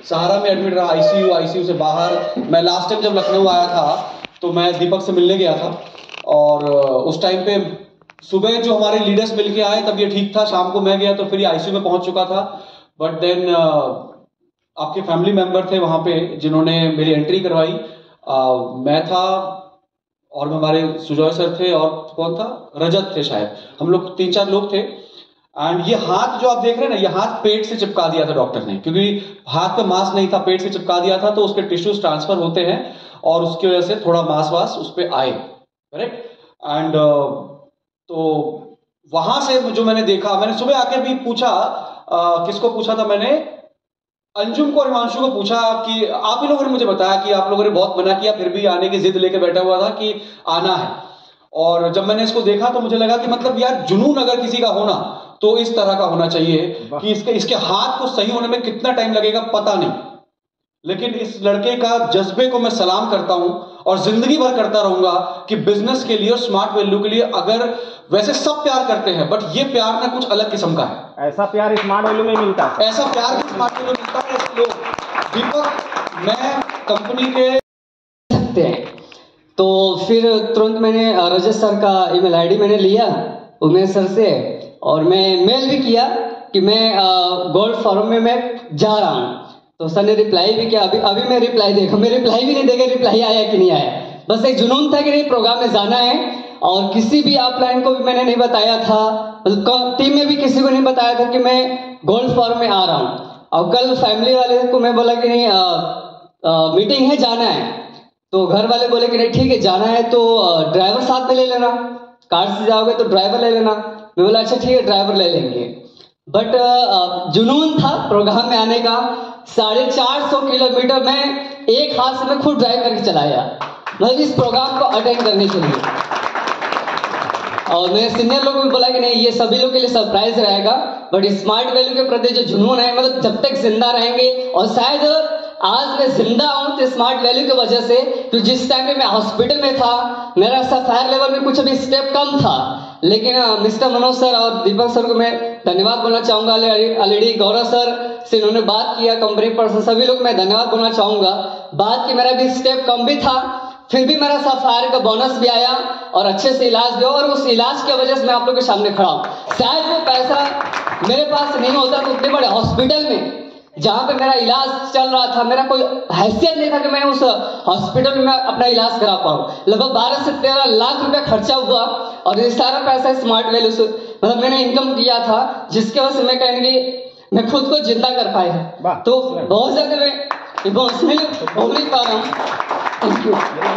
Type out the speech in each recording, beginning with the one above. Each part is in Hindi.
सहारा में एडमिट रहा, आईसीयू से बाहर। मैं लास्ट टाइम जब लखनऊ आया था तो मैं दीपक से मिलने गया था, और उस टाइम पे सुबह जो हमारे लीडर्स मिलके आए तब ये ठीक था, शाम को मैं गया तो फिर ये आईसीयू में पहुंच चुका था। बट देन आपके फैमिली मेंबर थे वहां पे जिन्होंने मेरी एंट्री करवाई। मैं था और हमारे सुजॉय सर थे और कौन था, रजत थे शायद, हम लोग 3-4 लोग थे। एंड ये हाथ जो आप देख रहे हैं ना, ये हाथ पेट से चिपका दिया था डॉक्टर ने, क्योंकि हाथ पे मांस नहीं था, पेट से चिपका दिया था, तो उसके टिश्यूज ट्रांसफर होते हैं और उसकी वजह से थोड़ा मांस वास उस पर आए, करेक्ट। एंड तो वहां से जो मैंने देखा, मैंने सुबह आके भी पूछा, किसको पूछा था मैंने, अंजुम को और हिमांशु को पूछा कि आप ही लोगों ने मुझे बताया कि आप लोगों ने बहुत मना किया, फिर भी आने की जिद लेके बैठा हुआ था कि आना है। और जब मैंने इसको देखा तो मुझे लगा कि मतलब यार जुनून अगर किसी का होना तो इस तरह का होना चाहिए कि इसके हाथ को सही होने में कितना टाइम लगेगा पता नहीं, लेकिन इस लड़के का जज्बे को मैं सलाम करता हूं और जिंदगी भर करता रहूंगा कि बिजनेस के लिए और स्मार्ट वैल्यू के लिए, अगर वैसे सब प्यार करते हैं बट ये प्यार ना कुछ अलग किस्म का है। ऐसा प्यार स्मार्ट वैल्यू में मिलता है, ऐसा प्यार स्मार्ट वैल्यू में मिलता है। ऐसे लोग दीपक, मैं कंपनी के सकते हैं। तो फिर तुरंत मैंने रजत सर का ईमेल आईडी मैंने लिया उमेश सर से, और मैं मेल भी किया कि मैं गोल्ड फोरम में मैं जा रहा हूँ। तो सर ने रिप्लाई भी किया, अभी मैं रिप्लाई देखा, मैं रिप्लाई भी नहीं देखा रिप्लाई आया कि नहीं आया। बस एक जुनून था कि नहीं प्रोग्राम में जाना है, और किसी भी अपलाइन को भी मैंने नहीं बताया था, टीम में भी किसी को नहीं बताया था कि मैं गोल्ड फोरम में आ रहा हूँ। और कल फैमिली वाले को मैं बोला कि नहीं मीटिंग है, जाना है। तो घर वाले बोले कि नहीं ठीक है जाना है तो ड्राइवर साथ में ले लेना, कार से जाओगे तो ड्राइवर ले लेना। मैं बोला अच्छा ठीक है ड्राइवर ले लेंगे। बट जुनून था प्रोग्राम में आने का। 450 किलोमीटर में एक हाथ से मैं खुद ड्राइव करके चलाया, मतलब इस प्रोग्राम को अटेंड करने के लिए। और मेरे सीनियर लोगों को भी बोला कि नहीं ये सभी लोग के लिए सरप्राइज रहेगा, बट स्मार्ट वैल्यू के प्रति जो जुनून है, मतलब जब तक जिंदा रहेंगे, और शायद आज मैं जिंदा हूं तो स्मार्ट वैल्यू की वजह से। तो जिस टाइम पे मैं हॉस्पिटल में था, मेरा सफायर लेवल में कुछ अभी स्टेप कम था, लेकिन मिस्टर मनोज सर और दीपक सर को मैं धन्यवाद बोलना चाहूंगा। ऑलरेडी गौरव सर से इन्होंने बात किया, कंपनी पर्सन, सभी लोग मैं धन्यवाद बोलना चाहूंगा। बात की मेरा भी स्टेप कम भी था, फिर भी मेरा सफायर का बोनस भी आया और अच्छे से इलाज भी, और उस इलाज की वजह से मैं आप लोग के सामने खड़ा हूँ। शायद वो पैसा मेरे पास नहीं होता तो उतने बड़े हॉस्पिटल में जहां पे मेरा इलाज चल रहा था, मेरा कोई हैसियत नहीं था कि मैं उस हॉस्पिटल में अपना इलाज करा पाऊँ। लगभग 12 से 13 लाख रुपया खर्चा हुआ, और ये सारा पैसा स्मार्ट वैल्यू से मतलब मैंने इनकम किया था, जिसके वजह से मैं कहने की मैं खुद को जिंदा कर पाया। तो बहुत ज्यादा मैं इमोशनली हो नहीं पा रहा हूँ। Thank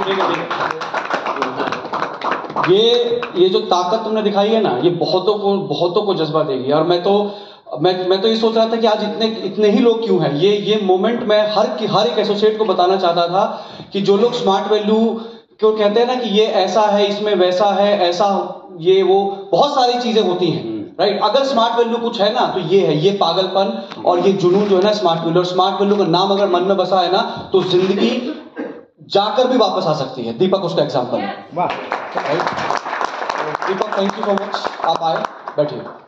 you. ये जो ताकत तुमने दिखाई है ना, ये बहुतों को जज्बा देगी। और मैं तो ये सोच रहा था कि आज इतने ही लोग क्यों हैं। ये मोमेंट मैं हर एक एसोसिएट को बताना चाहता था कि जो लोग स्मार्ट वैल्यू क्यों कहते हैं ना कि ये ऐसा है, इसमें वैसा है, ऐसा ये वो बहुत सारी चीजें होती हैं, राइट। अगर स्मार्ट वैल्यू कुछ है ना तो ये है, ये पागलपन और ये जुनून जो है ना स्मार्ट वैल्यू। और स्मार्ट वैल्यू का नाम अगर मन में बसा है ना तो जिंदगी जाकर भी वापस आ सकती है। दीपक उसका एग्जाम्पल है। Deepak thank you so much, आप आए, बैठिए।